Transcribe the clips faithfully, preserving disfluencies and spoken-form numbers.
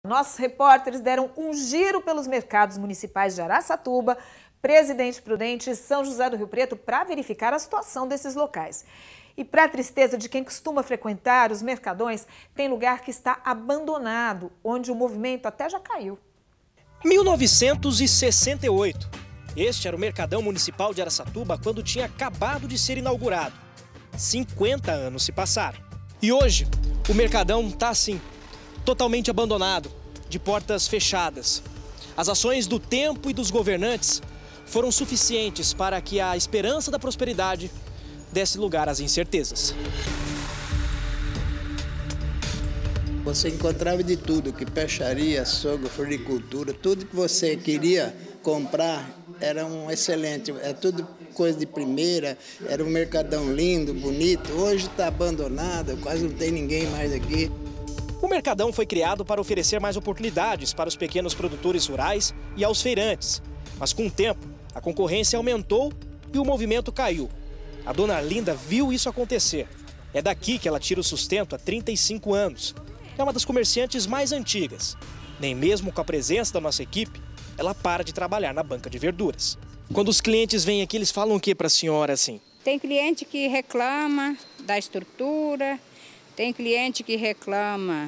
Nossos repórteres deram um giro pelos mercados municipais de Araçatuba, Presidente Prudente e São José do Rio Preto para verificar a situação desses locais. E para a tristeza de quem costuma frequentar os mercadões, tem lugar que está abandonado, onde o movimento até já caiu. mil novecentos e sessenta e oito. Este era o Mercadão Municipal de Araçatuba quando tinha acabado de ser inaugurado. cinquenta anos se passaram. E hoje, o Mercadão está assim, totalmente abandonado, de portas fechadas. As ações do tempo e dos governantes foram suficientes para que a esperança da prosperidade desse lugar às incertezas. Você encontrava de tudo, que peixaria, açougue, floricultura, tudo que você queria comprar era um excelente, é tudo coisa de primeira, era um mercadão lindo, bonito. Hoje está abandonado, quase não tem ninguém mais aqui. O Mercadão foi criado para oferecer mais oportunidades para os pequenos produtores rurais e aos feirantes. Mas com o tempo, a concorrência aumentou e o movimento caiu. A dona Arlinda viu isso acontecer. É daqui que ela tira o sustento há trinta e cinco anos. É uma das comerciantes mais antigas. Nem mesmo com a presença da nossa equipe, ela para de trabalhar na banca de verduras. Quando os clientes vêm aqui, eles falam o que para a senhora assim? Tem cliente que reclama da estrutura, tem cliente que reclama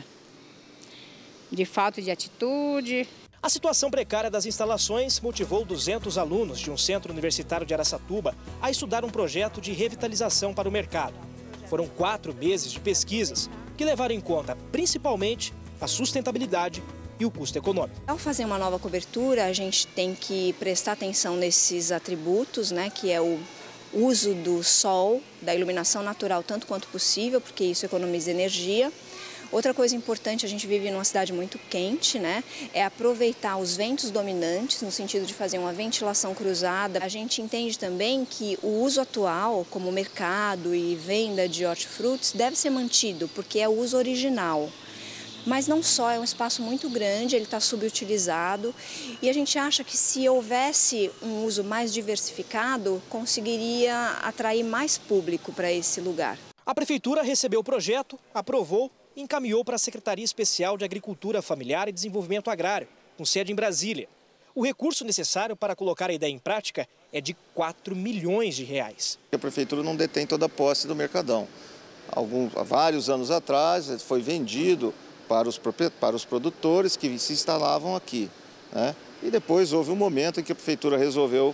de falta de atitude. A situação precária das instalações motivou duzentos alunos de um centro universitário de Araçatuba a estudar um projeto de revitalização para o mercado. Foram quatro meses de pesquisas que levaram em conta principalmente a sustentabilidade e o custo econômico. Ao fazer uma nova cobertura, a gente tem que prestar atenção nesses atributos, né, que é o uso do sol, da iluminação natural tanto quanto possível, porque isso economiza energia. Outra coisa importante, a gente vive numa cidade muito quente, né? É aproveitar os ventos dominantes, no sentido de fazer uma ventilação cruzada. A gente entende também que o uso atual, como mercado e venda de hortifrutis, deve ser mantido, porque é o uso original. Mas não só, é um espaço muito grande, ele está subutilizado e a gente acha que se houvesse um uso mais diversificado, conseguiria atrair mais público para esse lugar. A Prefeitura recebeu o projeto, aprovou e encaminhou para a Secretaria Especial de Agricultura Familiar e Desenvolvimento Agrário, com sede em Brasília. O recurso necessário para colocar a ideia em prática é de quatro milhões de reais. A Prefeitura não detém toda a posse do Mercadão. Alguns, há vários anos atrás foi vendido para os, para os produtores que se instalavam aqui, né? E depois houve um momento em que a Prefeitura resolveu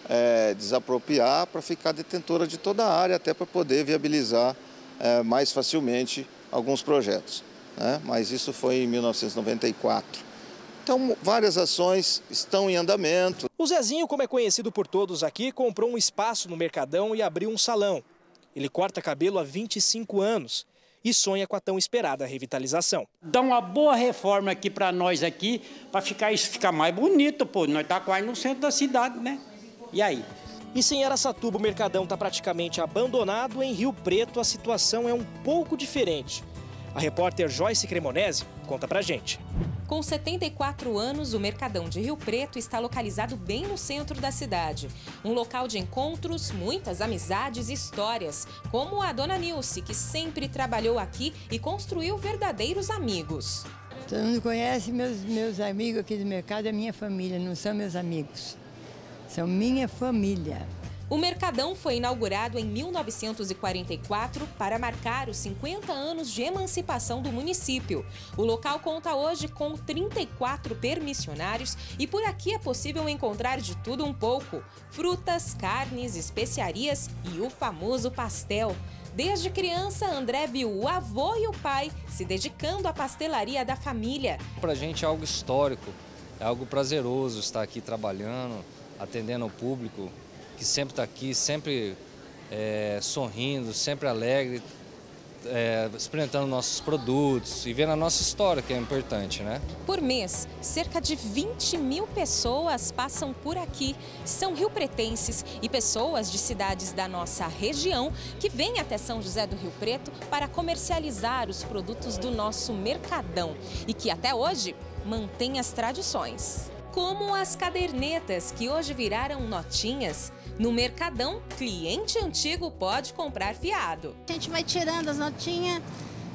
é, desapropriar para ficar detentora de toda a área, até para poder viabilizar é, mais facilmente alguns projetos, né? Mas isso foi em mil novecentos e noventa e quatro. Então, várias ações estão em andamento. O Zezinho, como é conhecido por todos aqui, comprou um espaço no Mercadão e abriu um salão. Ele corta cabelo há vinte e cinco anos. E sonha com a tão esperada revitalização. Dá uma boa reforma aqui para nós aqui, para ficar isso ficar mais bonito, pô. Nós tá quase no centro da cidade, né? E aí? E se em Araçatuba o Mercadão está praticamente abandonado, em Rio Preto a situação é um pouco diferente. A repórter Joyce Cremonese conta pra gente. Com setenta e quatro anos, o Mercadão de Rio Preto está localizado bem no centro da cidade. Um local de encontros, muitas amizades e histórias, como a dona Nilce, que sempre trabalhou aqui e construiu verdadeiros amigos. Todo mundo conhece meus, meus amigos aqui do mercado, é minha família, não são meus amigos, são minha família. O Mercadão foi inaugurado em mil novecentos e quarenta e quatro para marcar os cinquenta anos de emancipação do município. O local conta hoje com trinta e quatro permissionários e por aqui é possível encontrar de tudo um pouco: frutas, carnes, especiarias e o famoso pastel. Desde criança, André viu o avô e o pai se dedicando à pastelaria da família. Para a gente é algo histórico, é algo prazeroso estar aqui trabalhando, atendendo ao público que sempre está aqui, sempre é, sorrindo, sempre alegre, é, experimentando nossos produtos e vendo a nossa história, que é importante, né? Por mês, cerca de vinte mil pessoas passam por aqui. São riopretenses e pessoas de cidades da nossa região que vêm até São José do Rio Preto para comercializar os produtos do nosso Mercadão e que até hoje mantém as tradições. Como as cadernetas, que hoje viraram notinhas. No Mercadão, cliente antigo pode comprar fiado. A gente vai tirando as notinhas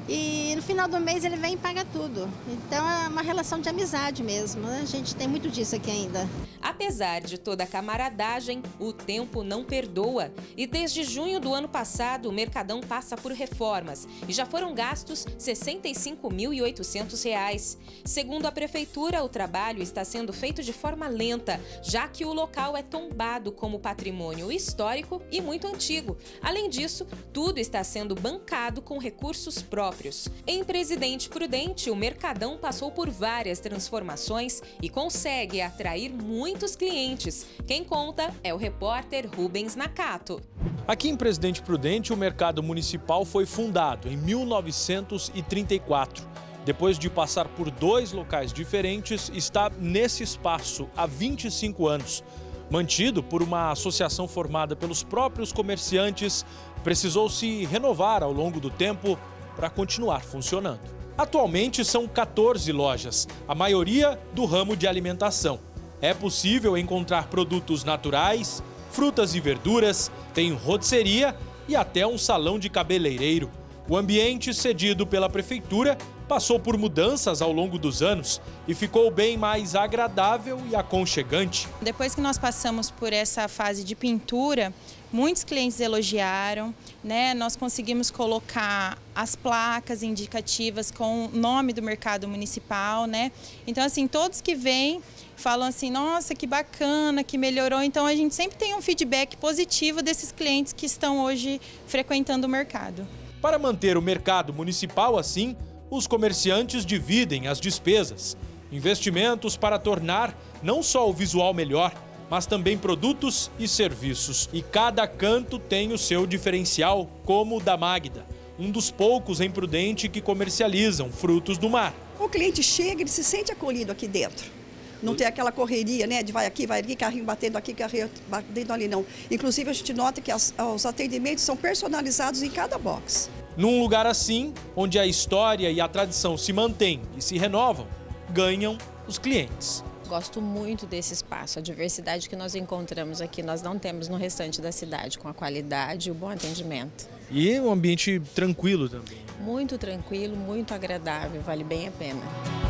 E no final do mês ele vem e paga tudo. Então é uma relação de amizade mesmo, né? A gente tem muito disso aqui ainda. Apesar de toda a camaradagem, o tempo não perdoa. E desde junho do ano passado, o Mercadão passa por reformas e já foram gastos sessenta e cinco mil e oitocentos reais. Segundo a Prefeitura, o trabalho está sendo feito de forma lenta, já que o local é tombado como patrimônio histórico e muito antigo. Além disso, tudo está sendo bancado com recursos próprios. Em Presidente Prudente, o Mercadão passou por várias transformações e consegue atrair muitos clientes. Quem conta é o repórter Rubens Nakato. Aqui em Presidente Prudente, o Mercado Municipal foi fundado em mil novecentos e trinta e quatro. Depois de passar por dois locais diferentes, está nesse espaço há vinte e cinco anos. Mantido por uma associação formada pelos próprios comerciantes, precisou se renovar ao longo do tempo para continuar funcionando. Atualmente são quatorze lojas, a maioria do ramo de alimentação. É possível encontrar produtos naturais, frutas e verduras, tem rotisseria e até um salão de cabeleireiro. O ambiente cedido pela Prefeitura passou por mudanças ao longo dos anos e ficou bem mais agradável e aconchegante. Depois que nós passamos por essa fase de pintura, muitos clientes elogiaram, né? Nós conseguimos colocar as placas indicativas com o nome do mercado municipal, né? Então, assim, todos que vêm falam assim, nossa, que bacana, que melhorou. Então, a gente sempre tem um feedback positivo desses clientes que estão hoje frequentando o mercado. Para manter o mercado municipal assim, os comerciantes dividem as despesas. Investimentos para tornar não só o visual melhor, mas também produtos e serviços. E cada canto tem o seu diferencial, como o da Magda, um dos poucos em Prudente que comercializam frutos do mar. O cliente chega, ele se sente acolhido aqui dentro. Não tem aquela correria, né, de vai aqui, vai ali, carrinho batendo aqui, carrinho batendo ali, não. Inclusive, a gente nota que as, os atendimentos são personalizados em cada box. Num lugar assim, onde a história e a tradição se mantêm e se renovam, ganham os clientes. Gosto muito desse espaço, a diversidade que nós encontramos aqui, nós não temos no restante da cidade, com a qualidade e o bom atendimento. E um ambiente tranquilo também. Muito tranquilo, muito agradável, vale bem a pena.